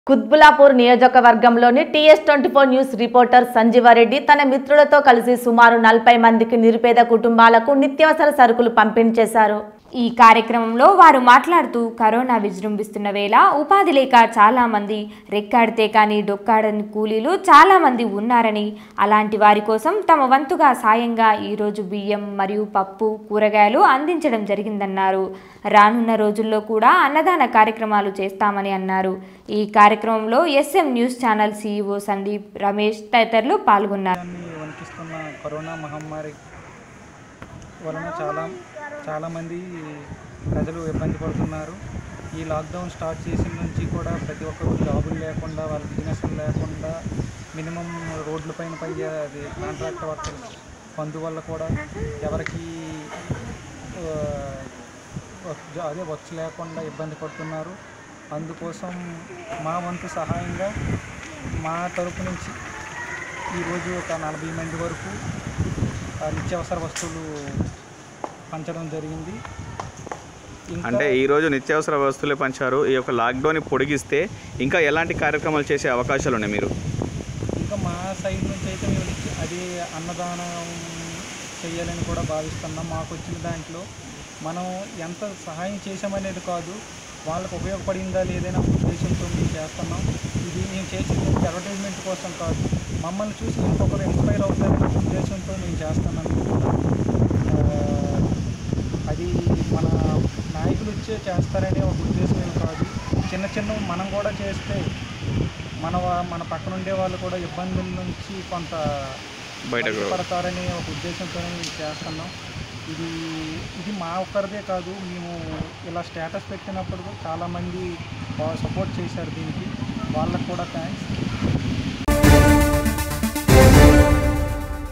కుత్బులాపూర్ నియోజకవర్గంలోని టీఎస్24 news reporter Sanjeeva Reddy తన మిత్రులతో కలిసి సుమారు 40 మందికి నిరుపేద కుటుంబాలకు నిత్యావసర సరుకులు పంపిణీ చేశారు. ఈ కార్యక్రమంలో వారు మాట్లాడుతూ కరోనా విజృంభిస్తున్న వేళ ఉపాధి లేక చాలా మంది రెక్కాడితే కానీ డొక్కాడని కూలీలు చాలా మంది ఉన్నారని, అలాంటి వారి కోసం తమ వంతుగా సాయంగా ఈరోజు బియ్యం మరియు పప్పు కూరగాయలు అందించడం జరిగిందన్నారు. రానున్న రోజుల్లో కూడా అన్నదాన కార్యక్రమాలు చేస్తామని అన్నారు. ఈ కార్యక్రమంలో SM news channel CEO Sandeep, Ramesh తదితరులు పాల్గొన్నారు. కరోనా మహమ్మారి వలన చాలామంది ప్రజలు ఇబ్బంది పడుతున్నారు. ఈ లాక్డౌన్ స్టార్ట్ చేసిన నుంచి కూడా ప్రతి ఒక్కరు జాబులు లేకుండా, వాళ్ళ బిజినెస్లు లేకుండా, మినిమం రోడ్లపైన అది కాంట్రాక్ట్ వర్క్ అందువల్ల కూడా ఎవరికి వర్క్స్ లేకుండా ఇబ్బంది పడుతున్నారు. అందుకోసం మా వంతు సహాయంగా మా తరపు నుంచి ఈరోజు ఒక 40 మంది వరకు నిత్యావసర వస్తువులు పంచడం జరిగింది. అంటే ఈరోజు నిత్యావసర వస్తువులే పంచారు. ఈ యొక్క లాక్డౌన్ పొడిగిస్తే ఇంకా ఎలాంటి కార్యక్రమాలు చేసే అవకాశాలు ఉన్నాయి మీరు? ఇంకా మా సైడ్ నుంచి అయితే మేము అది అన్నదానం చేయాలని కూడా భావిస్తున్నాం. మాకు వచ్చిన దాంట్లో మనం ఎంత సహాయం చేసామనేది కాదు, వాళ్ళకు ఉపయోగపడిందా లేదైనా ఉద్దేశంతో మేము చేస్తున్నాం. ఇది మేము చేసేది అడ్వర్టైజ్మెంట్ కోసం కాదు, మమ్మల్ని చూసి ఇంకొకరు ఇన్స్పైర్ అవుతారనే ఉద్దేశంతో మేము చేస్తున్నాం. అది మన నాయకులు చేస్తారనే ఒక ఉద్దేశం కాదు. చిన్న మనం కూడా చేస్తే మన పక్కన ఉండే వాళ్ళు కూడా ఇబ్బందుల నుంచి కొంత బయటపడతారనే ఒక ఉద్దేశంతోనే మేము చేస్తున్నాం. ఇది మా ఒక్కరిదే కాదు, మేము ఇలా స్టేటస్ పెట్టినప్పుడు చాలామంది సపోర్ట్ చేశారు. దీనికి వాళ్ళకు కూడా థ్యాంక్స్.